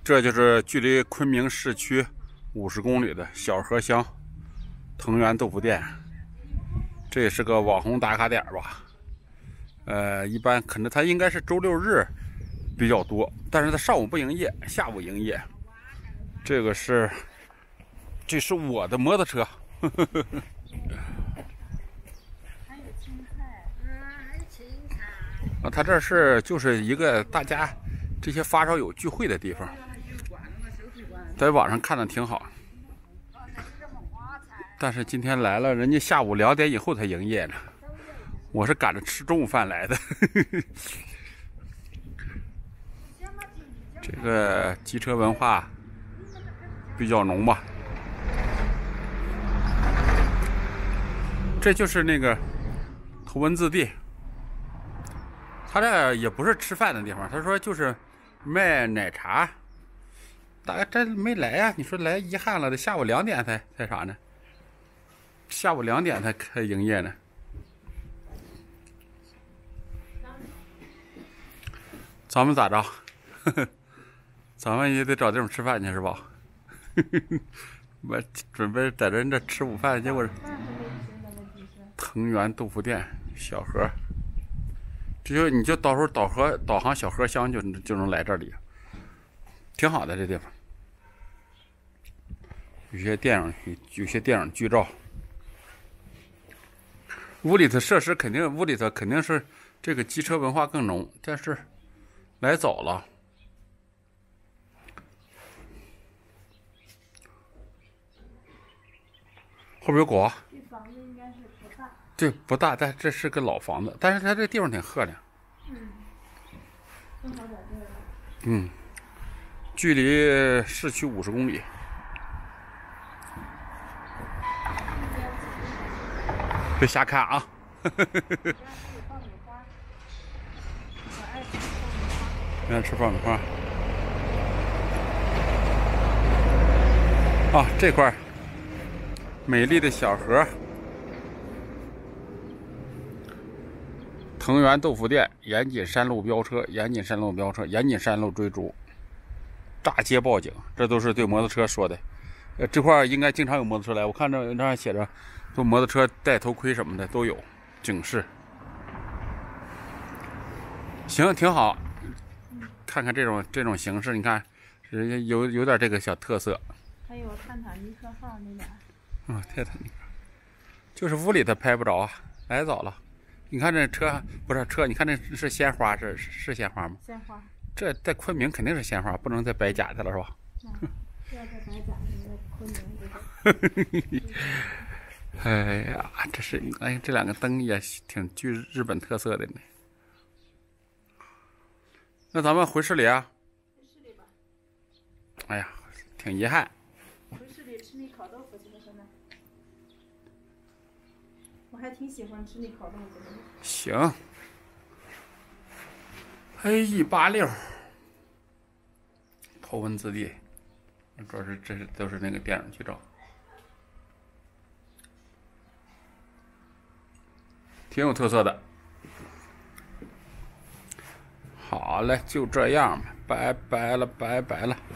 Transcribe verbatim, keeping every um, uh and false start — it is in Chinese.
这就是距离昆明市区五十公里的小河乡藤原豆腐店，这也是个网红打卡点吧。呃，一般可能它应该是周六日比较多，但是它上午不营业，下午营业。这个是，这是我的摩托车。呵呵呵还有青菜，嗯，还有青菜。 啊，它这是就是一个大家这些发烧友聚会的地方，在网上看的挺好。但是今天来了，人家下午两点以后才营业呢。我是赶着吃中午饭来的。这个机车文化比较浓吧。这就是那个头文字 D， 他这也不是吃饭的地方，他说就是卖奶茶。大概真没来呀、啊？你说来遗憾了，得下午两点才才啥呢？下午两点才开营业呢。咱们咋着？呵呵，咱们也得找地方吃饭去是吧？呵呵，我准备在人这吃午饭，结果藤原豆腐店小河，这就你就到时候导航导航小河乡就就能来这里，挺好的这地方。有些电影有些电影剧照，屋里头设施肯定屋里头肯定是这个机车文化更浓，但是来早了。后边有狗啊。 这房子应该是不大。 对，不大，但这是个老房子，但是它这地方挺漂亮。 嗯。正好在这儿。 嗯，距离市区五十公里。别瞎看啊！爱吃爆米花。啊，这块美丽的小河，藤原豆腐店，严谨山路飙车，严谨山路飙车，严谨山路追逐，炸街报警，这都是对摩托车说的。呃，这块应该经常有摩托车来，我看着那上写着，坐摩托车戴头盔什么的都有警示。行，挺好。看看这种这种形式，你看，人家有有点这个小特色。 还有泰坦尼克号那点。 啊，泰坦尼克，就是屋里头拍不着啊，来早了。你看这车不是车，你看这是鲜花，是是鲜花吗？ 鲜花。 这在昆明肯定是鲜花，不能再摆假的了，是吧？ 嗯，不要再摆假的，在昆明这个。 哎呀，这是哎，这两个灯也挺具日本特色的呢。那咱们回市里啊？ 回市里吧。 哎呀，挺遗憾。 回市里吃那烤豆腐去了，现在。我还挺喜欢吃那烤豆腐的。 行。A E 八六，头文字 D， 主要是这是都是那个电影剧照。挺有特色的。好嘞，就这样吧，拜拜了，拜拜了。